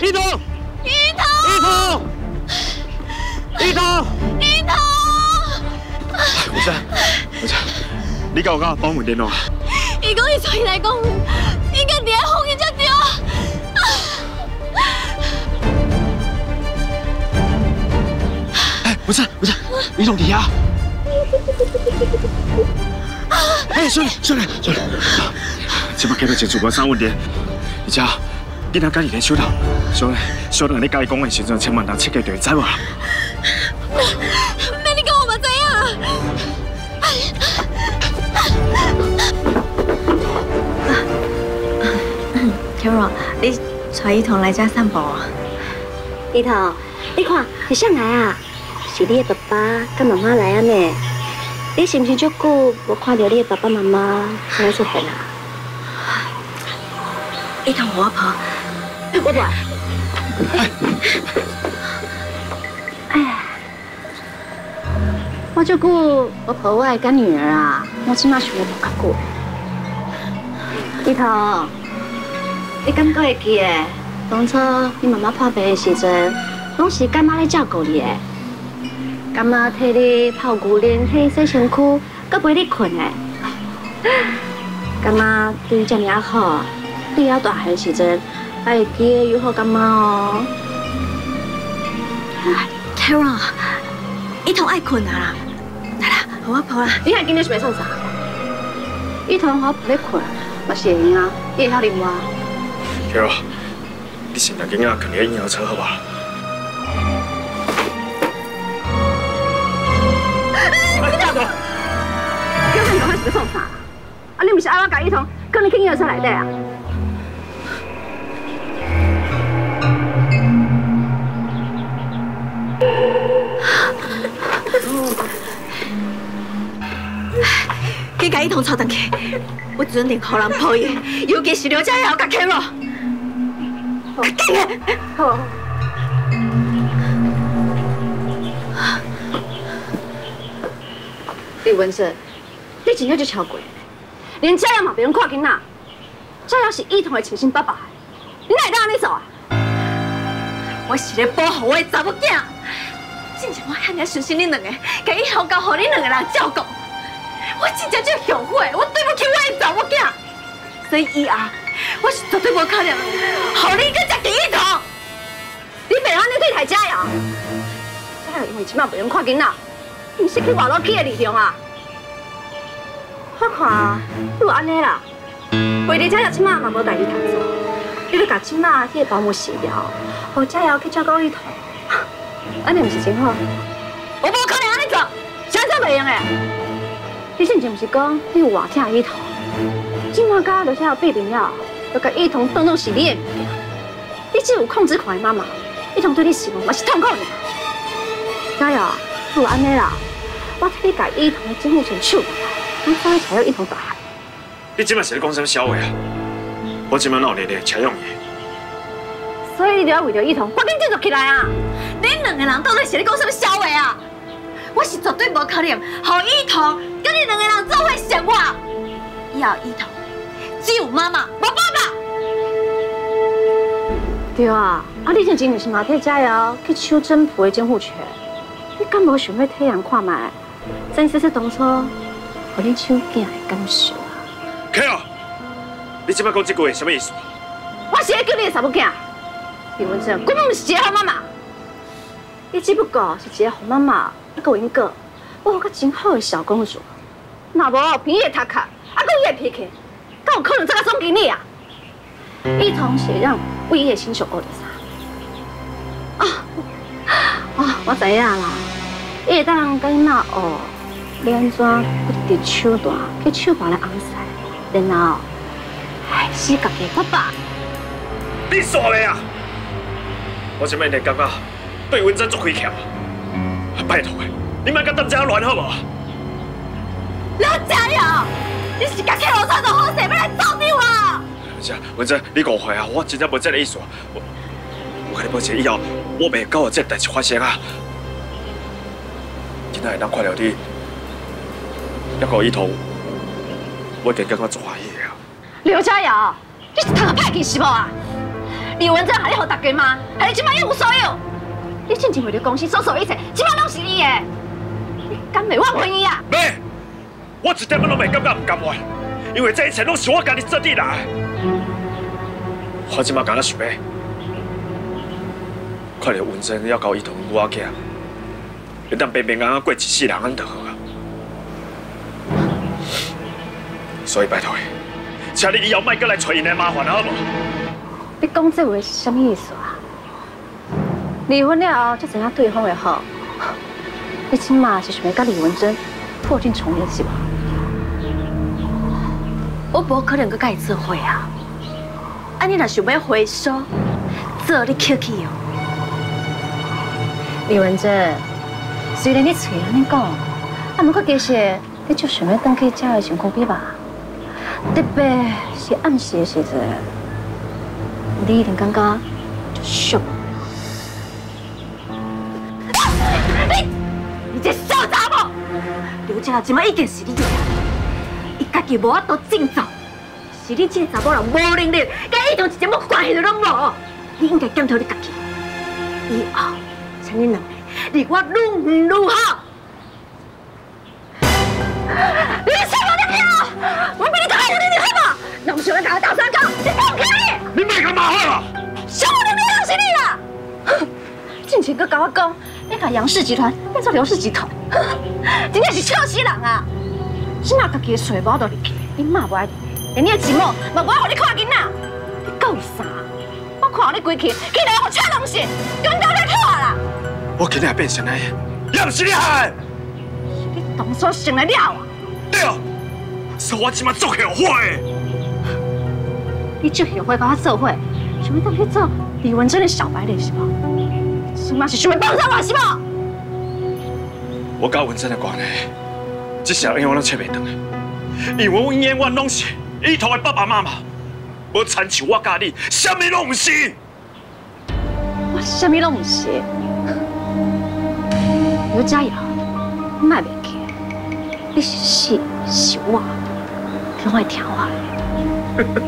一彤，一彤，一彤，文珍，你甲有甲帮问电话？ 伊讲伊找伊来讲，伊家己来放伊才对啊！ 哎，文珍，一彤伫遐。哎，小丽，即摆叫到真厝无啥问题，而且囡仔家己咧手头，小丽，你家己讲的时阵，千万人切记着，知无？ 免你讲我嘛知影。Carol， 你带一彤来家散步啊？ 一彤，你看，是谁来啊？是你的爸爸跟妈妈来啊呢？你是不是足久无看到你的爸爸妈妈来出现啊？ 一彤，我抱。 我不。哎呀，我足久无抱我的干女儿啊！我即马想要抱较久。一彤，你敢还会记得当初你妈妈破病的时阵，拢是干妈来照顾你的？干妈替你泡牛奶、替你洗身躯，搁陪你困的。干妈对你这么啊好，你要大汉时阵，还会记得有好干妈哦。 Carol， 一彤爱困啊啦，来啦，互我抱啦。 你还今日是要创啥？一彤好陪你困，嘛是会用啊，你会晓啉我。 Carol， 你先让囡仔肯定婴儿车好吧？ 叫你赶快是要创啥？啊，你不是爱我甲一彤跟你去婴儿车内底啊？ 你甲一彤吵回去，我准定互人抱伊，尤其是刘家瑶甲 Carol。 好。李文生，你真正就超过，连佳瑶嘛袂用看囡仔，佳瑶是一彤的亲生爸爸，你哪会当安尼做啊？ 我是咧保护我的查某囝，真正我遐尔相信恁两个，甲以后交互恁两个人照顾，我真正就后悔，我对不起我的查某囝，所以以后我是绝对无可能，互你搁接近一彤。 你袂用安尼对待佳瑶，佳瑶因为即马袂用看囡仔。你失去外路去的力量啊！我看你有安尼啦，为了佳瑶即马嘛无代志通做，你要甲即马迄个保姆辞掉，互佳瑶去照顾一彤，安尼毋是真好？ 我无可能安尼做， 啥做袂用的？你之前毋是讲你有偌疼一彤，即马甲刘佳瑶变面了，就甲一彤当作是你的物件。你只有控制狂的妈妈，一彤对你失望嘛是痛苦的。佳瑶，你有安尼啦？我替你甲一彤的监护权抢回来，咱早才有一彤大汉。 你即摆是咧讲什么笑话啊？我即摆闹热热采用伊。 所以你就要为着一彤，赶紧振作起来啊！ 恁两个人到底是咧讲什么笑话啊？我是绝对无可能，互一彤跟你两个人做伙生活。以后一彤只有妈妈，无爸爸。 对啊，你之前是嘛替佳瑶去抢真仆的监护权，你敢无想要体验看卖？真实是当初，互你抢囝的感受啊 ？K 你即摆讲这句话什么意思？ 我是咧叫你的查某囝，李文正根本不是一个好妈妈，你只不过是一个好妈妈，还有因个，我有个真好的小公主，若无凭伊的头壳，还有伊的脾气，敢有可能这个送给你啊？一同血让为伊的新手学的啥？我知影啦，伊会当跟囡仔学，要安怎不直手段去手别人红塞，然后害死家己的爸爸。 你傻嘞啊！我现在一定感觉对文珍做亏欠，拜托诶，你莫甲当家乱好无？ 刘家瑶，你是家己老三做好势，要来走掉啊！ 文珍，你误会啊！我真正无这个意思。我跟你保证，以后我袂搞有这代志发生啊！今仔会当看到你，还有伊彤，我已经感觉足欢喜啊！ 刘家瑶，你是通个歹去是无啊？ 李文正还你好大家吗？还你即摆一无所有？你进前为了公司所有一切，即摆拢是你的，你敢袂我陪伊啊？ 袂，我一点仔拢袂感觉唔甘愿，因为这一切拢是我家己做起来。我即摆敢若想要，看到文正要交伊同我囝，会当平平安安过一世人安就好啊。所以拜托你，请你以后莫再来找因的麻烦，好无？ 你讲这话是什么意思啊？离婚了后，才知影对方的好。你即马是想要甲李文珍破镜重圆是吧？ 我无可能搁甲伊做伙啊！啊，你若想要回收，做你客气哦。 李文珍，虽然你嘴安尼讲，啊，不过其实你就想要回去家的身躯边吧。特别是暗时的时阵，你一定感觉就爽。你这小查某，刘家即摆已经是你的，伊家己无法度振作，是你这个查某人无能力，甲伊同一点仔关系都拢无。你应该检讨你家己，以后请你两个离我愈远愈好。你什么都没有，我比你更爱你，好不好？那我想要跟他打三杠，你不可以。 你别干嘛好？ 什么都没有是你啦！进前搁甲我讲，你把杨氏集团变成刘氏集团，真正是笑死人啊！即马家己的水包都入去，你妈不爱你，连你的钱某嘛不爱互你看囡仔，你够意啥？我看你规气，竟然互抢东西，跟到你破啦！ 我今日变成那样，也不是你害。 你当初想来了啊？ 对，是我即马做后悔的。 你这后悔跟我做伙，想要当去做李文珍的小白脸是吧？起码是想要帮上我是吧？ 我甲文珍的关系，这时候永远拢找袂回来，因为我永远拢是伊头的爸爸妈妈，无亲像我甲你，什么拢唔是。 我什么拢唔是。刘佳瑶，你莫袂记，你是死是活，拢会听我的。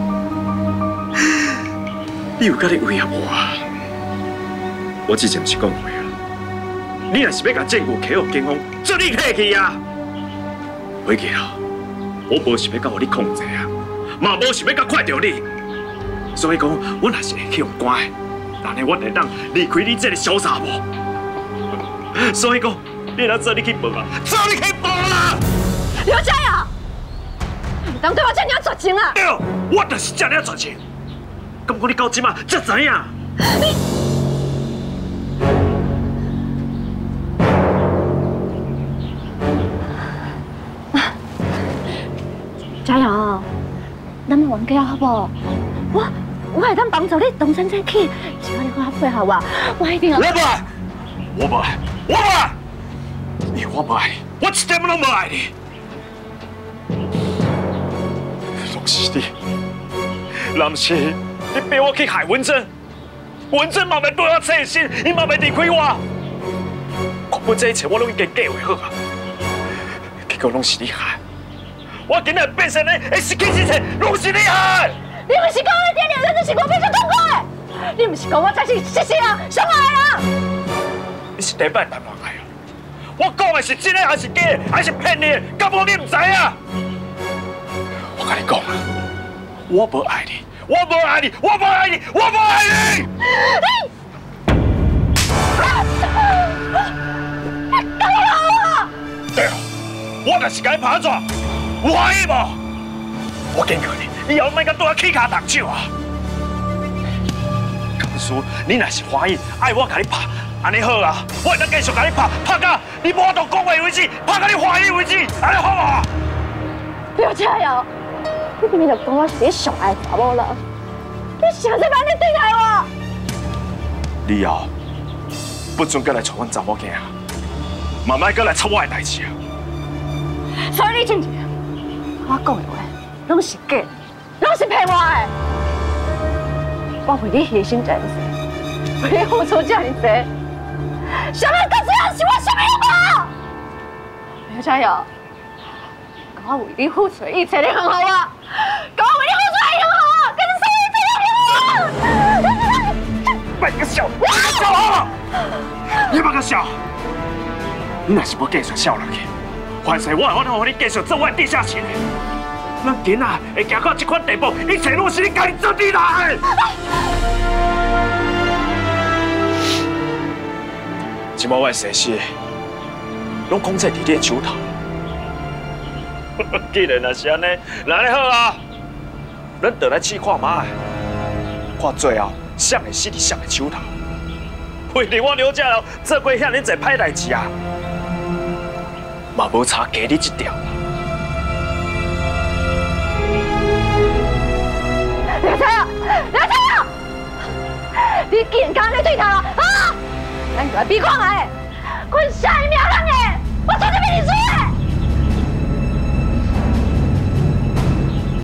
你有甲你威胁我？我之前不是讲过啊，你若是要甲证据摕互警方，做你客气啊！袂记啦，我无想要甲互你控制啊，嘛无想要甲快着你，所以讲我若是会去用关的，但是我会当离开你这个小查某。所以讲，你若做你去报啊，做你去报啊！ 刘佳瑶，你当对我这样绝情啊？ 对，我就是这样绝情。敢讲你到即马才知影？ 佳瑶，咱们玩家好不好？我会当帮助你东山再起，只要你跟我配合我一定要。 我不爱，我不爱，我不爱，因为我不爱你，我一点都不爱你。拢是你，若不是你逼我去害文珍，文珍嘛袂对我侧心，伊嘛袂离开我。原本这一切我拢已经计划好啊，结果拢是你害。我今日变成你，会失去一切，拢是你害。 你不是讲我爹娘，咱就是我变成痛苦的。你不是讲我才是失信人、伤害人。 你是第摆谈恋爱啊？我讲的是真的还是假的，还是骗你的？根本你唔知啊！我跟你讲啊，我不爱你，我不爱你，我不爱你，我不爱你！ 你干嘛？ 对啊，我若是该拍怎，有欢喜无？我警告你，以后莫甲对我起骹动手啊！告诉你若是欢喜，爱我甲你拍，安尼好啊，我会当继续甲你拍，拍到你无法度讲话为止，拍到你欢喜为止，安尼好无？ 刘佳瑶，你明明就讲我是你上爱的查某人，你想在把你对待我？ 你后不准再来找阮查某囝啊，嘛莫再来插我的代志啊！ 所以你真正我讲的话，拢是假，拢是骗我的。我为你牺牲这样子，为你付出这样子，什么到这样是我什么也无。刘佳瑶，我为你付出的一切，你很好啊！我为你付出的也很好啊！可是所有一切都骗我！ 你若是要继续笑落去，凡事我会让你继续做我的地下情的。咱囡仔会行到这款地步，一切拢是你家己做的来。今麦我的生死，拢控制伫你的手头。既然若是安尼，那就好啊，咱就来试看卖，看最后谁会死伫谁的手头。为了我刘家楼做过遐尼侪歹代志啊，嘛无差加你一条。 刘彩瑶，刘彩瑶，你竟敢在对头啊！咱就来比看下，看下一秒人诶，我绝对比你输。